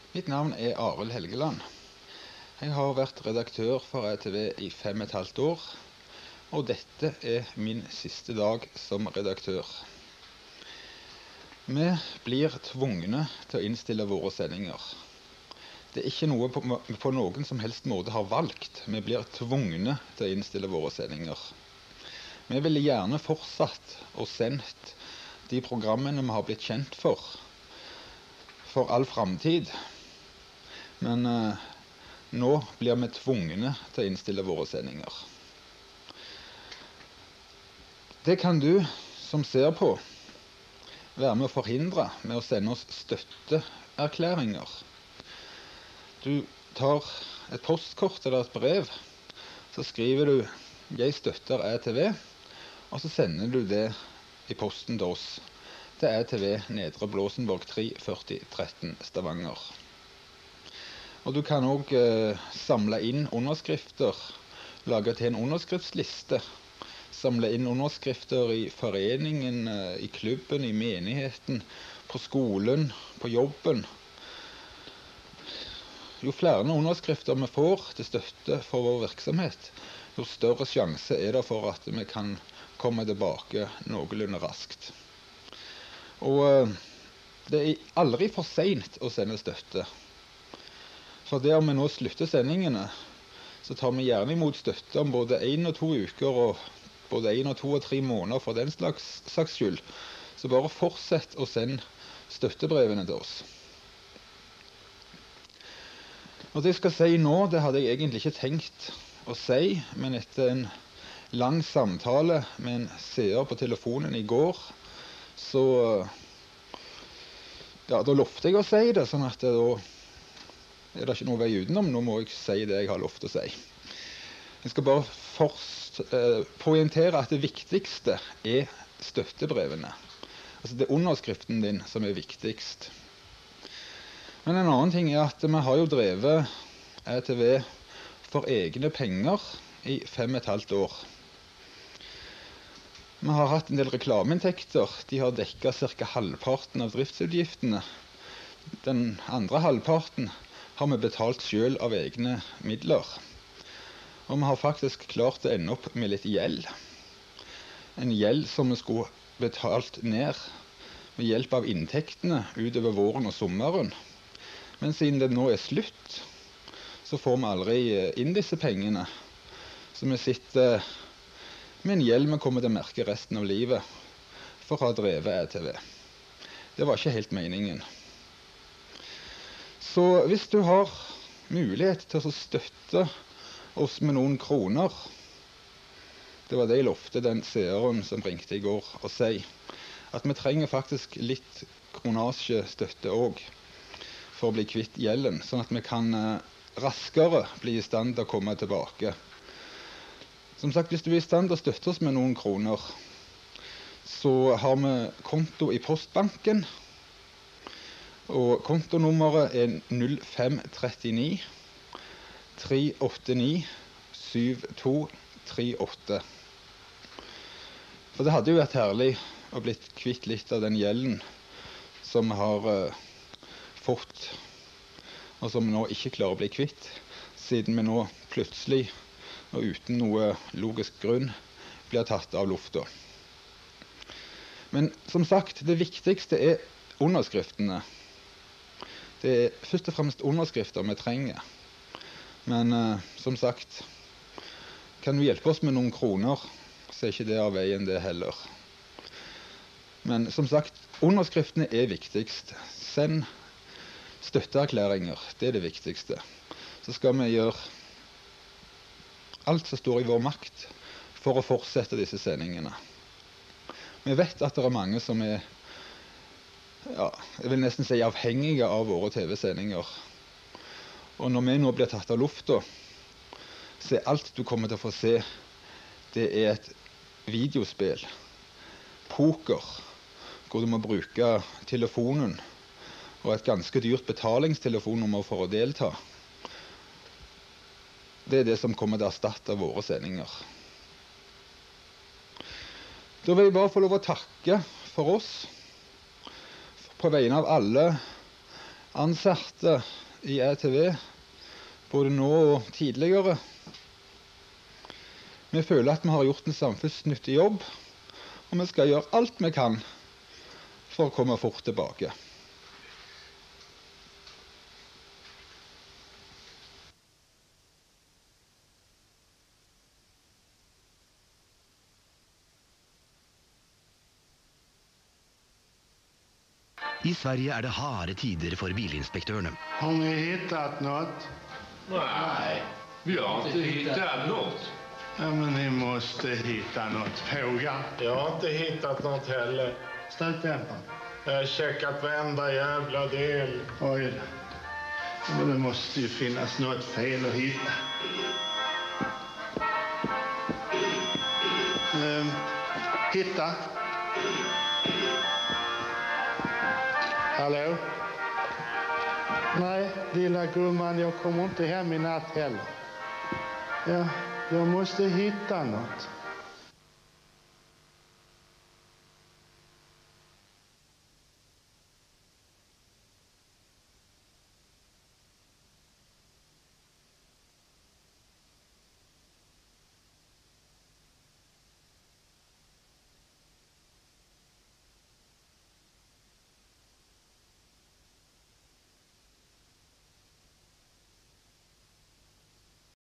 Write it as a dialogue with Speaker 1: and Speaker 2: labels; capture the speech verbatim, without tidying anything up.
Speaker 1: Mitt navn er Arild Helgeland. Jeg har vært redaktør for E T V i fem og et halvt år, og dette er min siste dag som redaktør. Vi blir tvungne til å innstille våre sendinger. Det er ikke noe på, på noen som helst måte har valgt. Vi blir tvungne til å innstille våre sendinger. Vi ville gjerne fortsatt og sendt de programmene vi har blitt kjent for, for all fremtid. Men eh, nå blir vi tvungne til å innstille våre sendinger. Det kan du som ser på være med å forhindre med å sende oss støtteerklæringer. Du tar et postkort eller et brev, så skriver du «Jeg støtter E T V», og så sender du det i posten til oss, til E T V Nedre Blåsenborg tre førti tretten Stavanger. Og du kan også eh, samle inn underskrifter, lage til en underskriftsliste, samle inn underskrifter i foreningen, eh, i klubben, i menigheten, på skolen, på jobben. Jo flere underskrifter vi får til støtte for vår virksomhet, jo større sjanse er det for at vi kan komme tilbake noenlunde raskt. Og eh, det er aldri for sent å sende støtte. For det om vi nå slutter sendingene, så tar vi gjerne imot støtte om både en og to uker, og både en og to og tre måneder for den slags, slags skyld. Så bare fortsett å sende støttebrevene til oss. Og det jeg skal si nå, det hadde jeg egentlig ikke tenkt å si, men etter en lang samtale med en seer på telefonen i går, så ja, da lovte jeg å si det, sånn at det da er det ikke noe vei utenom. Nå må jeg si det jeg har lovt å si. Jeg skal bare først eh, poengtere at det viktigste er støttebrevene. Altså det er underskriften din som er viktigst. Men en annen ting er at vi har jo drevet E T V for egne penger i fem og et halvt år. Vi har hatt en del reklameinntekter. De har dekket ca. halvparten av driftsutgiftene. Den andre halvparten har vi betalt selv av egne midler. Og vi har faktisk klart å ende opp med litt gjeld. En gjeld som vi skulle betalt ned med hjelp av inntektene utover våren og sommeren. Men siden det nå er slutt, så får vi aldri inn disse pengene. Så vi sitter med en gjeld vi kommer til å merke resten av livet for å ha drevet E T V. Det var ikke helt meningen. Så hvis du har mulighet til å støtte oss med noen kroner, det var det jeg lovte den seeren som ringte i går å si, at vi trenger faktisk litt kronasjestøtte også for å bli kvitt gjelden, sånn at vi kan raskere bli i stand til å komme tilbake. Som sagt, hvis du er i stand til å støtte oss med noen kroner, så har vi konto i Postbanken, og kontonummeret er null fem tre ni tre åtte ni syv to tre åtte. For det hadde jo vært herlig å bli kvitt litt av den gjelden som vi har uh, fått, og som vi nå ikke klarer å bli kvitt, siden vi nå plutselig og uten noe logisk grunn blir tatt av lufta. Men som sagt, det viktigste er underskriftene. Det er først og fremst underskrifter vi trenger. Men uh, som sagt, kan du hjelpe oss med noen kroner, så er ikke det av veien det heller. Men som sagt, underskriftene er viktigst. Send støtteerklæringer, det er det viktigste. Så skal vi gjøre alt som står i vår makt for å fortsette disse sendingene. Vi vet at det er mange som er Ja, jeg vil nesten si avhengige av våre T V-sendinger. Og når vi nå blir tatt av lufta, så er alt du kommer til å få se, det er et videospill, poker, hvor du må bruke telefonen, og et ganske dyrt betalingstelefonnummer for å delta. Det er det som kommer til å erstatte våre sendinger. Da vil jeg bare få lov å takke for oss, på vegne av alle ansatte i E T V, både nå og tidligere. Vi føler at vi har gjort en samfunnsnyttig jobb, og vi skal gjøre alt vi kan for å komme fort tilbake.
Speaker 2: I Sverige er det harde tider for bilinspektørene.
Speaker 3: Har ni hittat något?
Speaker 4: Nej, vi har inte hittat något.
Speaker 3: Ja, men ni måste hitta något. Fråga.
Speaker 4: Jag har inte hittat något heller.
Speaker 3: Stötdämparen.
Speaker 4: Jag har checkat varenda jävla del.
Speaker 3: Oj då. Ja, men det måste ju finnas något fel att hitta. Ehm, hitta. Hallå? Nej, lilla gumman, jag kommer inte hem i natt heller. Ja, jag måste hitta något.